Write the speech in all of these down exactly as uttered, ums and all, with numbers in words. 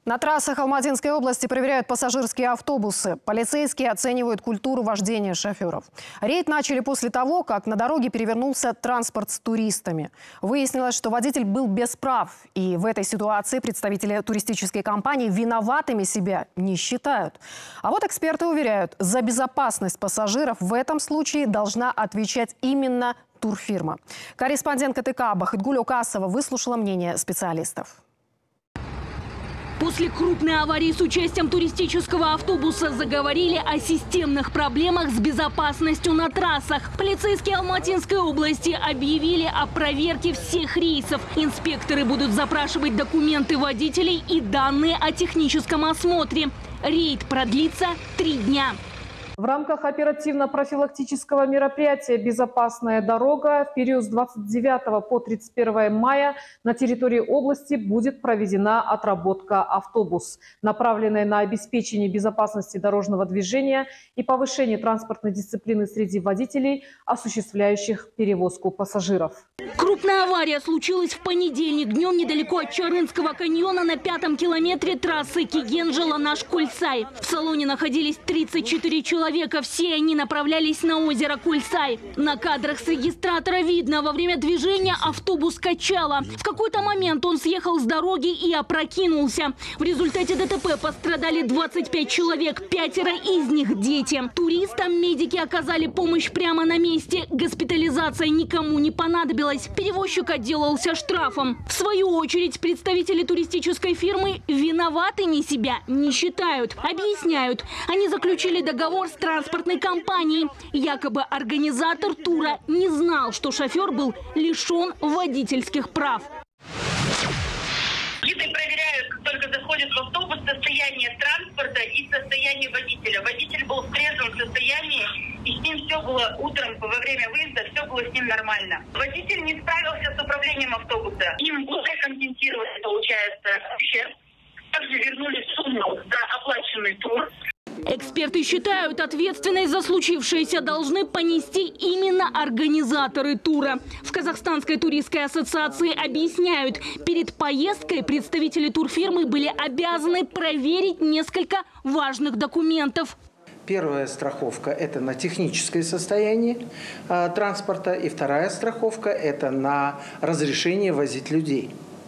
На трассах Алматинской области проверяют пассажирские автобусы. Полицейские оценивают культуру вождения шоферов. Рейд начали после того, как на дороге перевернулся транспорт с туристами. Выяснилось, что водитель был без прав. И в этой ситуации представители туристической компании виноватыми себя не считают. А вот эксперты уверяют, за безопасность пассажиров в этом случае должна отвечать именно турфирма. Корреспондент КТК Бахытгуль Окасова выслушала мнение специалистов. После крупной аварии с участием туристического автобуса заговорили о системных проблемах с безопасностью на трассах. Полицейские Алматинской области объявили о проверке всех рейсов. Инспекторы будут запрашивать документы водителей и данные о техническом осмотре. Рейд продлится три дня. В рамках оперативно-профилактического мероприятия «Безопасная дорога» в период с двадцать девятого по тридцать первое мая на территории области будет проведена отработка «Автобус», направленная на обеспечение безопасности дорожного движения и повышение транспортной дисциплины среди водителей, осуществляющих перевозку пассажиров. Крупная авария случилась в понедельник днем недалеко от Чарынского каньона на пятом километре трассы Кигенджела-Наш-Кульсай. В салоне находились тридцать четыре человека. Все они направлялись на озеро Кульсай. На кадрах с регистратора видно, во время движения автобус качало. В какой-то момент он съехал с дороги и опрокинулся. В результате ДТП пострадали двадцать пять человек, пятеро из них дети. Туристам медики оказали помощь прямо на месте. Госпитализация никому не понадобилась. Перевозчик отделался штрафом. В свою очередь, представители туристической фирмы виноватыми себя не считают. Объясняют, они заключили договор с транспортной компанией. Якобы организатор тура не знал, что шофер был лишен водительских прав. Гиды проверяют, как только заходят в автобус, состояние транспорта и состояние водителя. Водитель был в трезвом состоянии, и с ним все было утром во время выезда, все было с ним нормально. Водитель не справился с управлением автобуса. Им уже компенсировали, получается, ущерб. Также вернули сумму за оплаченный тур. Эксперты считают, ответственность за случившееся должны понести именно организаторы тура. В Казахстанской туристской ассоциации объясняют, перед поездкой представители турфирмы были обязаны проверить несколько важных документов. Первая страховка – это на техническое состояние э, транспорта, и вторая страховка – это на разрешение возить людей.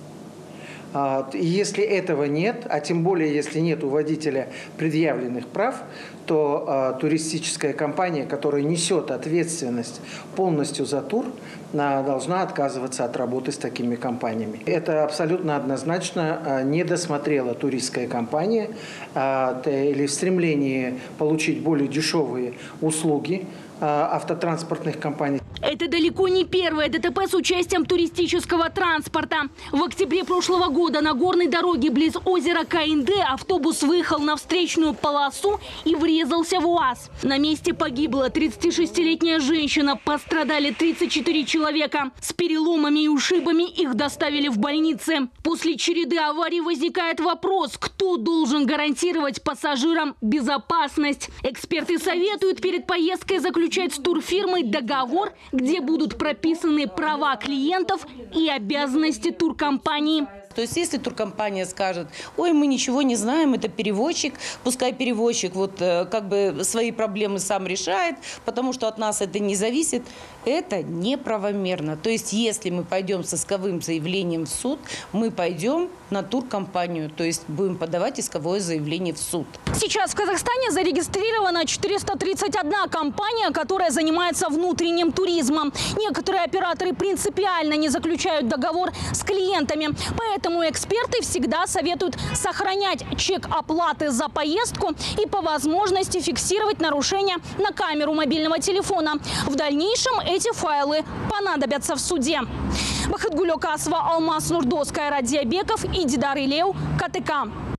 Если этого нет, а тем более если нет у водителя предъявленных прав, то э, туристическая компания, которая несет ответственность полностью за тур, э, должна отказываться от работы с такими компаниями. Это абсолютно однозначно э, не досмотрела туристская компания э, или в стремлении получить более дешевые услуги э, автотранспортных компаний. Это далеко не первое ДТП с участием туристического транспорта. В октябре прошлого года на горной дороге близ озера Каинде автобус выехал на встречную полосу и врезался в УАЗ. На месте погибла тридцатишестилетняя женщина, пострадали тридцать четыре человека. С переломами и ушибами их доставили в больницы. После череды аварий возникает вопрос, кто должен гарантировать пассажирам безопасность. Эксперты советуют перед поездкой заключать с турфирмой договор, где будут прописаны права клиентов и обязанности туркомпании. То есть, если туркомпания скажет, ой, мы ничего не знаем, это перевозчик, пускай перевозчик вот как бы свои проблемы сам решает, потому что от нас это не зависит, это неправомерно. То есть, если мы пойдем с исковым заявлением в суд, мы пойдем на туркомпанию, то есть будем подавать исковое заявление в суд. Сейчас в Казахстане зарегистрирована четыреста тридцать одна компания, которая занимается внутренним туризмом. Некоторые операторы принципиально не заключают договор с клиентами, поэтому Поэтому эксперты всегда советуют сохранять чек оплаты за поездку и по возможности фиксировать нарушения на камеру мобильного телефона. В дальнейшем эти файлы понадобятся в суде. Бахытгуль Окасова, Алмаз Нурдос, Кайрат Диабеков и Дидар Илеу, КТК.